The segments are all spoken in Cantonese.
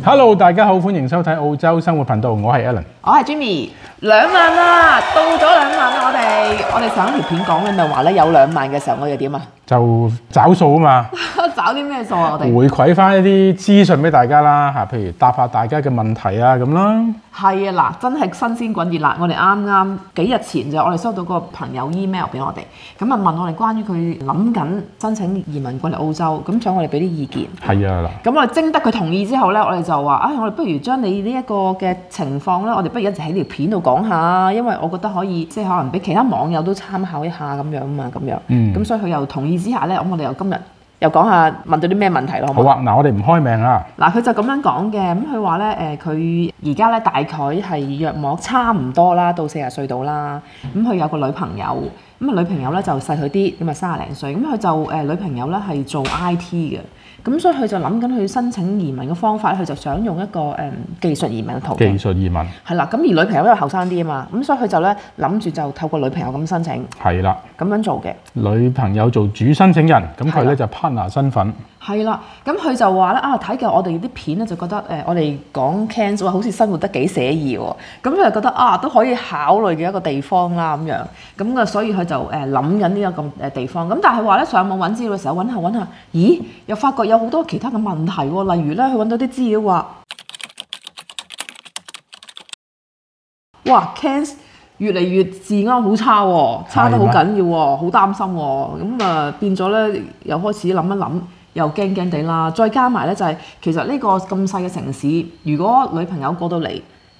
Hello， 大家好，歡迎收睇澳洲生活頻道，我係 Alan， 我係 Jimmy。2萬啦，到咗2萬啦！我哋上一條片講嘅咪話咧，有2萬嘅時候我哋點啊？ 就找數啊嘛， 找啲咩數啊？我哋回饋翻一啲資訊俾大家啦嚇，譬如答下大家嘅問題啊咁啦。 係啊，嗱，真係新鮮滾熱辣！我哋啱幾日前就我哋收到個朋友 email 俾我哋，咁啊問我哋關於佢諗緊申請移民過嚟澳洲，咁想我哋俾啲意見。 係啊嗱， 咁我哋徵得佢同意之後咧，我哋就話我哋不如將你呢一個嘅情況咧，我哋不如一直喺條片度講下，因為我覺得可以即係可能俾其他網友都參考一下咁樣啊嘛，咁樣。咁所以佢又同意之下咧，咁我哋又今日又講下問到啲咩問題咯。 好啊，嗱，我哋唔開名啊。 嗱，佢就咁樣講嘅，咁佢話咧佢而家咧大概係約莫差唔多啦，到40歲到啦。咁佢有個女朋友，咁啊女朋友咧就細佢啲，咁啊30零歲。咁佢就女朋友咧係做 IT 嘅。咁所以佢就諗緊去申請移民嘅方法，佢就想用一個技術移民嘅途徑。技術移民係啦，咁而女朋友因為後生啲啊嘛，咁所以佢就咧諗住就透過女朋友咁申請。係啦，咁樣做嘅。女朋友做主申請人，咁佢咧就 partner 身份。係啦，咁佢就話咧睇嘅我哋啲片咧就覺得我哋講 Cairns 好似生活得幾寫意喎，咁佢就覺得都可以考慮嘅一個地方啦咁樣，咁所以佢就諗緊呢一個地方，咁但係話咧上網揾資料嘅時候揾下，咦又發覺有好多其他嘅問題喎，例如咧佢揾到啲資料話，哇 Cairns 越嚟越治安好差喎，差得好緊要喎，好擔心喎，咁變咗咧又開始諗一諗。又驚驚地啦，再加埋咧就係其實呢個咁細嘅城市，如果女朋友過到嚟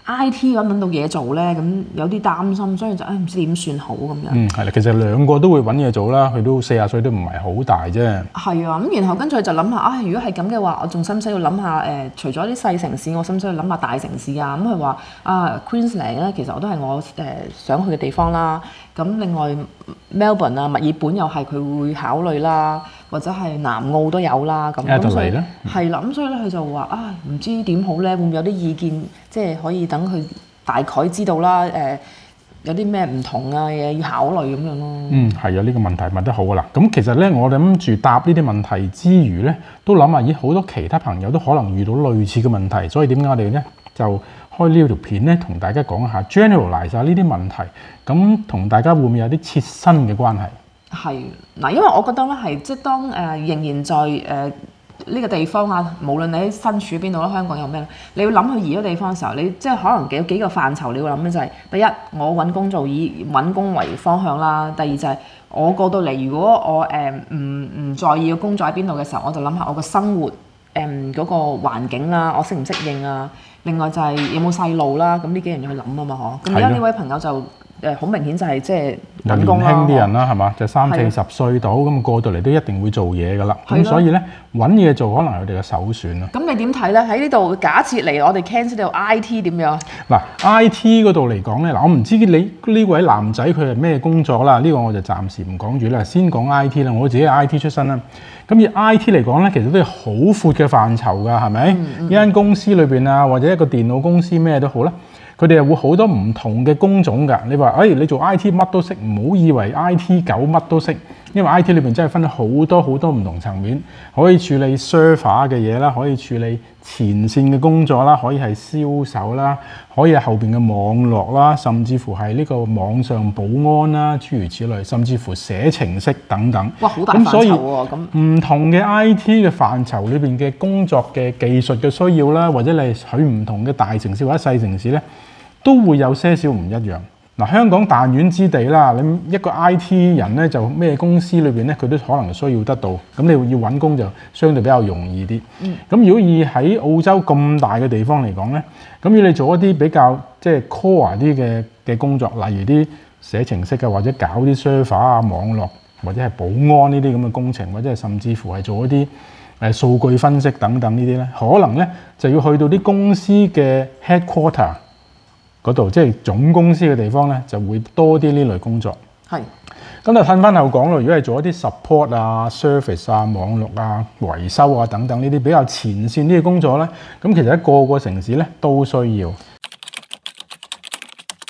IT 揾到嘢做咧，咁有啲擔心，所以就唔知點算好咁樣。係啦，其實兩個都會揾嘢做啦，佢都40歲都唔係好大啫。係啊，咁然後跟住就諗下如果係咁嘅話，我仲使唔使要諗下除咗啲細城市，我使唔使要諗下大城市啊？咁佢話Queensland 咧，其實我都係我想去嘅地方啦。咁另外 Melbourne 啊、墨爾本又係佢會考慮啦，或者係南澳都有啦。咁所以咧係啦，咁所以咧佢就話唔知點好咧，會唔會有啲意見，即係可以等佢大概知道啦。有啲咩唔同啊嘢要考慮咁樣咯。係啊，呢個問題問得好啊啦。咁其實咧，我諗住答呢啲問題之餘咧，都諗下好多其他朋友都可能遇到類似嘅問題，所以點解我哋咧就開呢條片咧，同大家講下 generalize 下呢啲問題，咁同大家會唔會有啲切身嘅關係？係嗱，因為我覺得咧係即係當仍然在呢個地方啊，無論你喺身處邊度啦，香港有咩咧，你要諗去移咗地方嘅時候，你即係可能有幾個範疇你要諗嘅就係，第一，我揾工做以揾工為方向啦；第二就係我過到嚟，如果我唔在意個工作喺邊度嘅時候，我就諗下我個生活嗰個環境啦，我適唔適應啊？另外就係有冇細路啦，咁呢幾樣要去諗啊嘛，嗬。咁而家呢位朋友就好明顯就係即係揾工啦。年輕啲人啦，係嘛？就30-40歲到咁過到嚟都一定會做嘢噶啦。咁所以咧揾嘢做可能係佢哋嘅首選啦。咁你點睇咧？喺呢度假設嚟我哋 Cairns 呢度 IT 點樣？嗱 IT 嗰度嚟講咧，嗱我唔知你呢位男仔佢係咩工作啦？呢個我就暫時唔講住啦，先講 IT 啦。我自己係 IT 出身啦。咁而 IT 嚟講咧，其實都係好闊嘅範疇㗎，係咪？一間公司裏邊啊，或者一個電腦公司咩都好啦，佢哋係會好多唔同嘅工種㗎。你話你做 IT 乜都識，唔好以為 IT 狗乜都識，因為 IT 裏邊真係分好多唔同層面，可以處理 server 嘅嘢啦，可以處理前線嘅工作啦，可以係銷售啦，可以係後邊嘅網絡啦，甚至乎係呢個網上保安啦，諸如此類，甚至乎寫程式等等。哇，好大範疇喎！咁唔同嘅 IT 嘅範疇裏邊嘅工作嘅技術嘅需要啦，或者你去唔同嘅大城市或者細城市咧，都會有些少唔一樣。嗱，香港彈丸之地啦，你一個 IT 人咧就咩公司裏邊咧，佢都可能需要得到。咁你要揾工就相對比較容易啲。咁如果以喺澳洲咁大嘅地方嚟講咧，咁要你做一啲比較即係 core 啲嘅工作，例如啲寫程式嘅，或者搞啲 server 啊、網絡或者係保安呢啲咁嘅工程，或者係甚至乎係做一啲數據分析等等呢啲咧，可能咧就要去到啲公司嘅 headquarter 嗰度，即係總公司嘅地方咧，就會多啲呢類工作。係。咁就褪翻後講咯，如果係做一啲 support 啊、service 啊、網絡啊、維修啊等等呢啲比較前線啲嘅工作咧，咁其實喺個個城市咧都需要。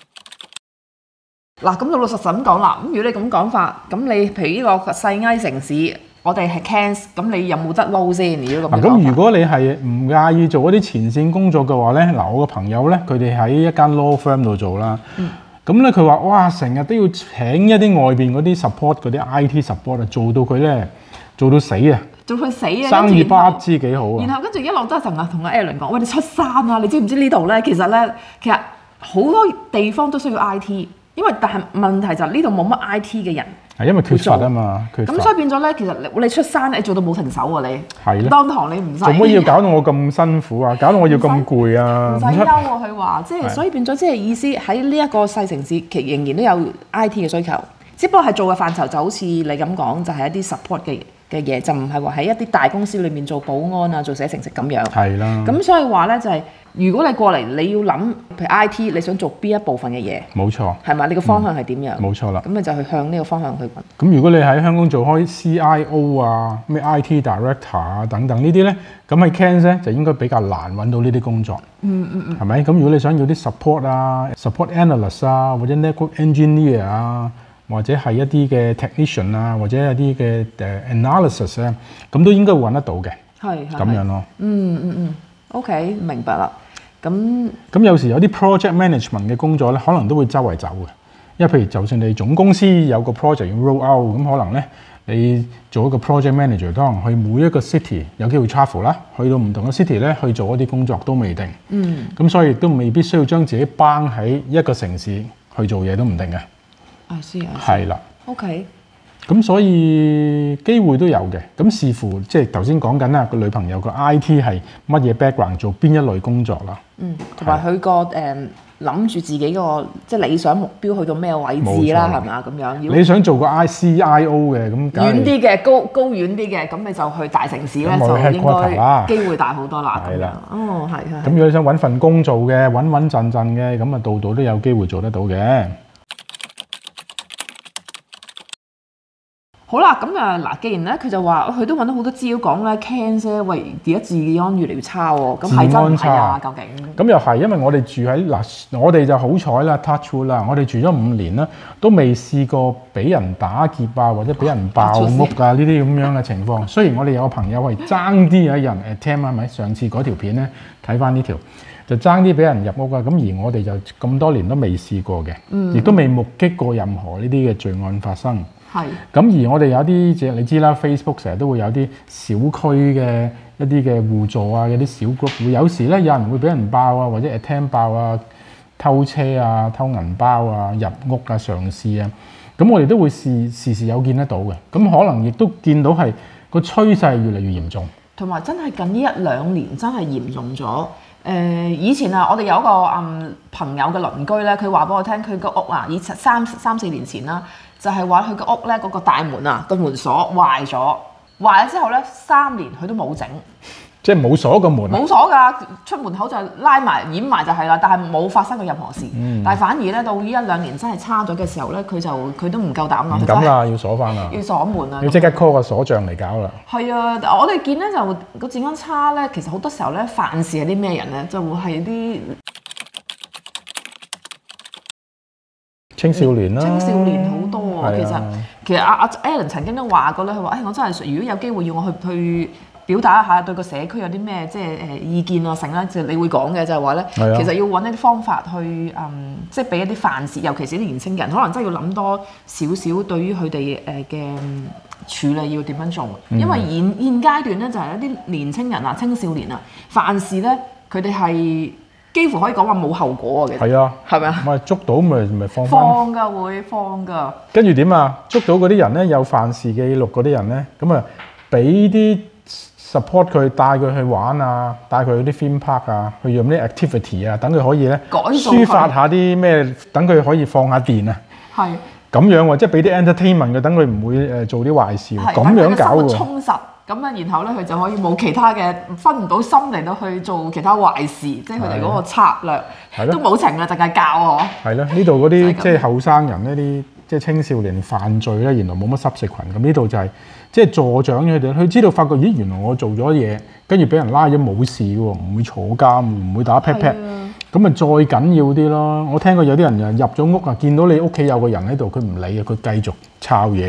嗱，咁老老實實咁講啦，咁如果你咁講法，咁你譬如呢個細埃城市， 我哋係 cans， 咁你有冇得撈先？如果咁咁如果你係唔介意做嗰啲前線工作嘅話咧，嗱我個朋友咧，佢哋喺一間 law firm 度做啦。咁咧佢話：哇，成日都要請一啲外邊嗰啲 support 嗰啲 IT support 啊，做到佢咧做到死啊！ 做佢死啊！ 生意不知幾好啊！ 然後跟住一路都係成日同阿 Alan 講：喂，你出山啊！你知唔知呢度咧？其實好多地方都需要 IT， 因為但係問題就係呢度冇乜 IT 嘅人。係因為缺乏啊嘛，咁所以變咗咧，其實你出山你做到冇停手啊你。係啦。當堂你唔使。做乜要搞到我咁辛苦啊？搞到我要咁攰啊？唔使憂啊！佢話即係所以變咗即係意思喺呢一個細城市，其實仍然都有 IT 嘅需求，只不過係做嘅範疇就好似你咁講，就係一啲 support 嘅嘢，就唔係話喺一啲大公司裏面做保安啊、做寫程式咁樣。係啦。咁所以話咧就係，如果你過嚟你要諗，譬如 IT 你想做邊一部分嘅嘢？冇錯。係咪？你個方向係點樣？冇錯啦。咁你就去向呢個方向去揾。咁如果你喺香港做開 CIO 啊、咩 IT Director 啊等等呢啲咧，咁喺 Cairns 咧就應該比較難揾到呢啲工作。係咪？咁如果你想要啲 support 啊、support analyst 啊，或者 network engineer 啊，或者係一啲嘅 technician 啊，或者一啲嘅analysis 咧，咁都應該會揾得到嘅。係咁樣咯。OK， 明白啦。咁有時有啲 project management 嘅工作咧，可能都會周圍走嘅。因為譬如就算你總公司有個 project 要 roll out，咁可能咧你做一個 project manager，可能去每一個 city 有機會 travel 啦，去到唔同嘅 city 咧去做一啲工作都未定。咁所以亦都未必需要將自己綁喺一個城市去做嘢都唔定嘅。係啦。OK。咁所以機會都有嘅。咁視乎即係頭先講緊啦，個女朋友個 IT 係乜嘢 background，做邊一類工作啦。同埋佢個諗住自己個即係理想目標去到咩位置啦，係咪咁樣？你想做個 CIO 嘅咁遠啲嘅高遠啲嘅，咁你就去大城市咧，就應該機會大好多啦。係啦。哦，係。咁如果你想揾份工做嘅，穩穩陣陣嘅，咁啊度度都有機會做得到嘅。好啦，咁嗱，既然咧佢就話佢都揾到好多資料講咧 Cairns 咧，喂，而家治安越嚟越差喎，咁係真唔係啊？究竟？咁又係，因為我哋住喺嗱，我哋就好彩啦 ，touch wood 啦，我哋住咗5年啦，都未試過俾人打劫啊，或者俾人爆屋啊呢啲咁樣嘅情況。雖然我哋有個朋友係爭啲有人 attempt 係咪？上次嗰條片咧睇翻呢條，就爭啲俾人入屋啊。咁而我哋就咁多年都未試過嘅，亦都未目擊過任何呢啲嘅罪案發生。係，咁而我哋有啲即係你知啦 ，Facebook 成日都會有啲小區嘅一啲嘅互助啊，有啲小 group 會有時咧有人會俾人爆啊，或者 attempt 爆啊、偷車啊、偷銀包啊、入屋啊、嘗試啊，咁我哋都會時時有見得到嘅。咁可能亦都見到係個趨勢越嚟越嚴重，同埋真係近呢1-2年真係嚴重咗。以前啊，我哋有一個朋友嘅鄰居咧，佢話俾我聽，佢個屋啊，以前3-4年前啦。就係話佢個屋咧嗰個大門啊，個門鎖壞咗之後咧3年佢都冇整，即係冇鎖個門。冇鎖㗎，出門口就拉埋掩埋就係啦，但係冇發生過任何事。但係反而咧到呢1-2年真係差咗嘅時候咧，佢都唔夠膽啦。唔敢啦，要鎖翻啦，要鎖門啊，要即刻 call 個鎖匠嚟搞啦。係啊，我哋見咧就個治安差咧，其實好多時候咧犯事係啲咩人咧，就會係啲青少年啦，青少年好多啊！其實阿 Alan 曾經都話過咧，佢話：我真係如果有機會要我去表達一下對個社區有啲咩即係意見啊，成啦，就你會講嘅就係話咧，其實要揾一啲方法去即係俾一啲犯事，尤其是啲年青人，可能真係要諗多少少對於佢哋嘅處理要點樣做，因為現階段咧就係一啲年青人啊、青少年啊犯事咧，佢哋係幾乎可以講話冇後果啊！其實係啊，係咪啊？咪捉到咪放返？放㗎，會放㗎。跟住點啊？捉到嗰啲人咧，有犯事記錄嗰啲人咧，咁啊俾啲 support 佢，帶佢去玩啊，帶佢去啲 theme park 啊，去用啲 activity 啊，等佢可以咧抒發下啲咩，等佢可以放下電啊。係咁樣喎，即係俾啲 entertainment 嘅，等佢唔會做啲壞事。咁樣搞喎。充實。咁啊，然後咧，佢就可以冇其他嘅分唔到心嚟到去做其他壞事，即係佢哋嗰個策略都冇情啦，淨係教我。係咯，呢度嗰啲即係後生人呢啲即係青少年犯罪咧，原來冇乜濕食群。咁呢度就係即係助長佢哋，佢知道發覺咦，原來我做咗嘢，跟住俾人拉咗冇事喎，唔會坐監，唔會打 pat pat。咁啊，再緊要啲咯。我聽過有啲人入咗屋啊，見到你屋企有個人喺度，佢唔理啊，佢繼續抄嘢啊。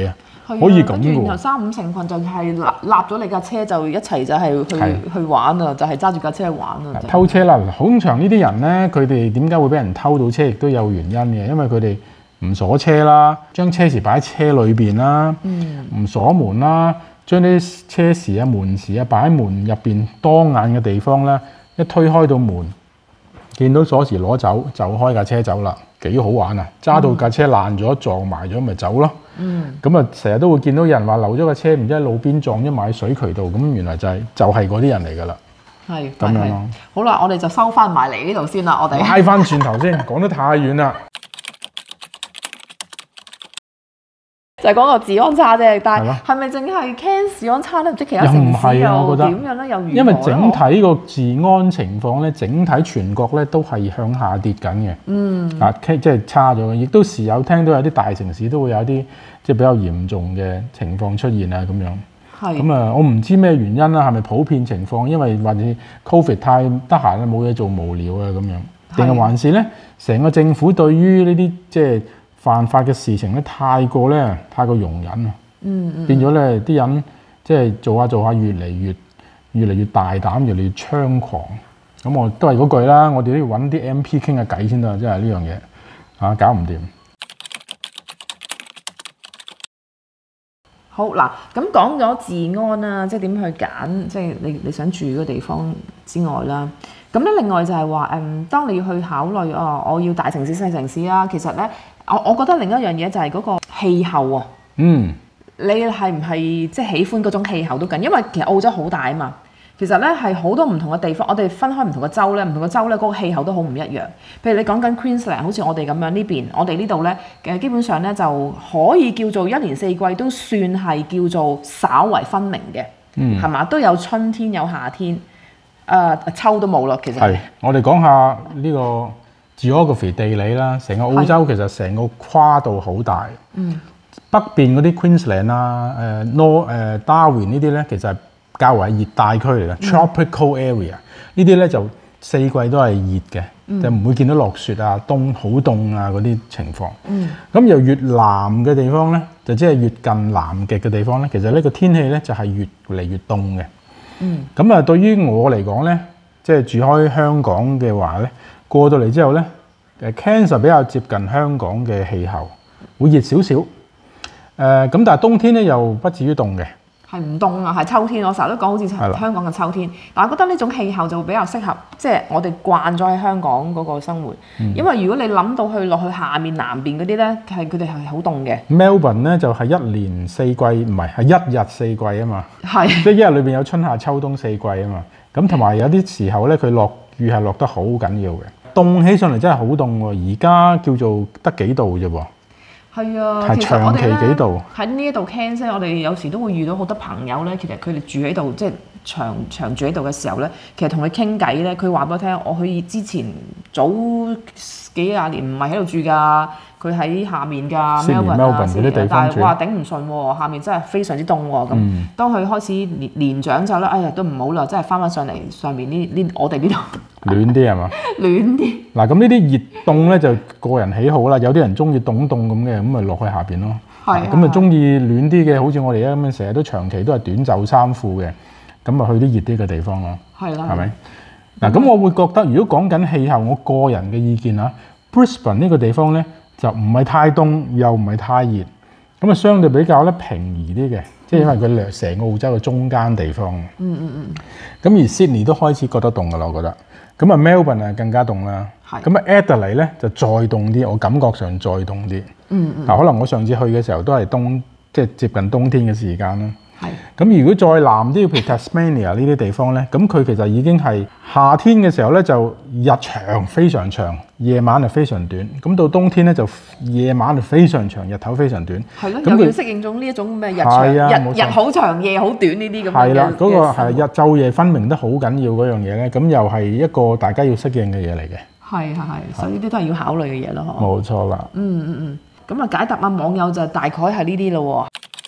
可可以咁嘅喎然後3、5成群就係立咗你架車就一齊就係去玩啊，就係揸住架車去玩啊。 偷車啦！通常呢啲人咧，佢哋點解會俾人偷到車，亦都有原因嘅，因為佢哋唔鎖車啦，將車匙擺喺車裏邊啦，唔鎖門啦，將啲車匙啊、門匙啊擺喺門入邊當眼嘅地方咧，一推開到門，見到鎖匙攞走就開架車走啦，幾好玩啊！揸到架車爛咗撞埋咗咪走咯。咁啊，成日都會見到有人話留咗個車，唔知喺路邊撞咗埋喺水渠度，咁原來就係嗰啲人嚟㗎啦。 係咁樣咯。 好啦，我哋就收翻埋嚟呢度先啦，我哋拉翻轉頭先，講得太遠啦。 就係講個治安差啫，但係係咯係咪淨係 Cairns 治安差咧？唔知其他又唔城市係啊我覺得又點樣咧？又如何咧？ 因為整體個治安情況咧，整體全國咧都係向下跌緊嘅。即係差咗嘅，亦都時有聽到有啲大城市都會有啲即係比較嚴重嘅情況出現啊咁樣。 係咁啊，我唔知咩原因啦，係咪普遍情況？因為或者 Covid 太得閒啦，冇嘢做無聊啊咁樣，定係還是咧成個政府對於呢啲即係犯法嘅事情咧，太過容忍啊，變咗咧啲人即係做下越嚟越大膽，越嚟越猖狂。咁我都係嗰句啦，我哋都要揾啲 MP 傾下偈先得，即係呢樣嘢搞唔掂。 好嗱，咁講咗治安啦，即係點去揀，即係你想住嗰個地方之外啦。咁咧，另外就係話當你要去考慮我要大城市細城市啦，其實咧，我覺得另一樣嘢就係嗰個氣候啊。你係唔係即係喜歡嗰種氣候都緊？因為其實澳洲好大啊嘛。其實咧係好多唔同嘅地方，我哋分開唔同嘅州咧，唔同嘅州咧嗰個氣候都好唔一樣。譬如你講緊 Queensland，好似我哋咁樣呢邊，我哋呢度咧基本上咧就可以叫做一年四季都算係叫做稍為分明嘅，係嘛？都有春天有夏天，秋都冇咯。其實係我哋講下呢個 geography 地理啦，成個澳洲其實成個跨度好大。北邊嗰啲 Queensland 啊、Darwin 呢啲咧，其實係較為熱帶區嚟嘅 tropical area， 呢啲咧就四季都係熱嘅，就唔會見到落雪啊、好凍啊嗰啲情況。咁由越南嘅地方咧，就即係越近南極嘅地方咧，其實呢個天氣咧就係越嚟越凍嘅。咁啊，對於我嚟講咧，即係住開香港嘅話咧，過到嚟之後咧，Cairns比較接近香港嘅氣候，會熱少少。咁但係冬天咧又不至於凍嘅。 係唔凍啊，係秋天。我成日都講好似香港嘅秋天，但係我覺得呢種氣候就會比較適合，即係我哋慣咗喺香港嗰個生活。因為如果你諗到落去下面南邊嗰啲咧，佢哋係好凍嘅。 Melbourne 咧就係一年四季，唔係一日四季啊嘛。係，即係一日裏邊有春夏秋冬四季啊嘛。咁同埋有啲時候咧，佢落雨係落得好緊要嘅，凍起上嚟真係好凍喎。而家叫做得幾度啫喎。係啊，其實我哋咧喺呢一度 Cairns，我哋有時都會遇到好多朋友咧。其實佢哋住喺度，即係長住喺度嘅時候咧，其實同佢傾偈咧，佢話俾我聽，我去之前早幾廿年唔係喺度住㗎，佢喺下面㗎 Melbourne 嗰啲地方住， 但係哇頂唔順喎，下面真係非常之凍喎。咁當佢開始年長就咧，哎呀都唔好啦，真係翻上嚟上面呢我哋呢度。 暖啲係嘛？ 暖啲。嗱， 咁呢啲熱凍咧就個人喜好啦。有啲人中意凍凍咁嘅，咁咪落去下邊咯。咁啊中意暖啲嘅，好似我哋而家咁樣，成日都長期都係短袖衫褲嘅，咁啊去啲熱啲嘅地方咯。係咪？嗱，咁我會覺得，如果講緊氣候，我個人嘅意見啊 ，Brisbane 呢個地方咧就唔係太凍，又唔係太熱，咁啊相對比較咧平宜啲嘅。即係因為佢成個澳洲嘅中間地方。咁而 Sydney 都開始覺得凍㗎啦，我覺得。咁啊 Melbourne 啊更加凍啦。咁啊 Adelaide 咧就再凍啲，我感覺上再凍啲。可能我上次去嘅時候都係即係接近冬天嘅時間啦。咁如果再南啲，譬如 Tasmania 呢啲地方咧，咁佢其實已經係夏天嘅時候咧，就日長非常長，夜晚係非常短。咁到冬天咧就夜晚係非常長，日頭非常短。係咯，又要適應呢一種咩日長日好長，夜好短呢啲咁嘅。係啦，嗰個係日晝夜分明得好緊要嗰樣嘢咧，咁又係一個大家要適應嘅嘢嚟嘅。係，所以呢啲都係要考慮嘅嘢咯。冇錯啦。咁啊解答下網友就大概係呢啲咯。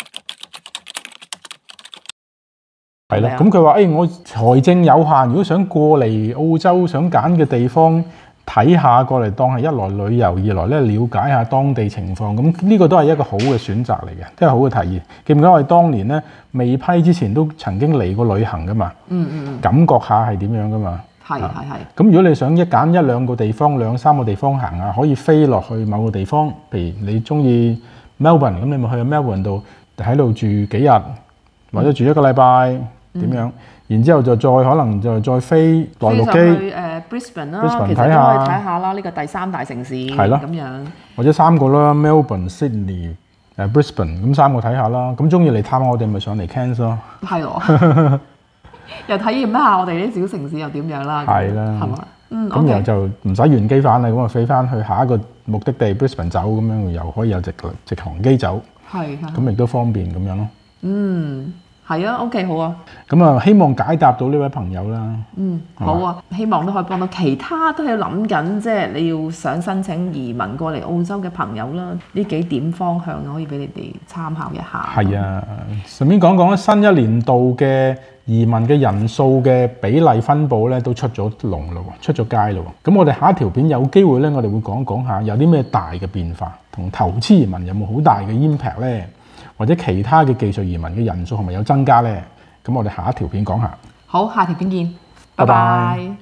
係啦，咁佢話：我財政有限，如果想過嚟澳洲，想揀嘅地方睇下過嚟當係一來旅遊，二來咧了解下當地情況。咁呢個都係一個好嘅選擇嚟嘅，都係好嘅提議。記唔記得我哋當年咧未批之前都曾經嚟過旅行噶嘛？感覺下係點樣噶嘛？ 係。 咁如果你想揀一兩個地方、兩三個地方行下，可以飛落去某個地方，譬如你中意 Melbourne， 咁你咪去 Melbourne 度喺度住幾日，或者住一個禮拜點樣？然之後就再可能就再飛內陸機去Brisbane 啦，其實都可以睇下啦，呢個第3大城市係咯咁樣， 或者3個啦 ，Melbourne、Sydney、Brisbane， 咁3個睇下啦。咁中意嚟探我哋咪上嚟 Cairns 咯。係喎， 又體驗一下我哋啲小城市又點樣啦。係啦，係嘛？ 咁然後就唔使原機返啦，咁啊飛翻去下一個目的地 Brisbane 走，咁樣又可以有直航機走。係。咁亦都方便咁樣咯。 係啊 ，OK 好啊。 咁啊，希望解答到呢位朋友啦。 好啊，希望都可以幫到其他都係諗緊，即係你要想申請移民過嚟澳洲嘅朋友啦。呢幾點方向可以俾你哋參考一下。係啊，順便講講咧，新一年度嘅移民嘅人數嘅比例分佈咧都出咗籠咯，出咗街咯。咁我哋下一條片有機會咧，我哋會講下有啲咩大嘅變化，同投資移民有冇好大嘅 impact 咧？或者其他嘅技術移民嘅人數係咪有增加呢？咁我哋下一條片講下。好，下條片見，拜拜。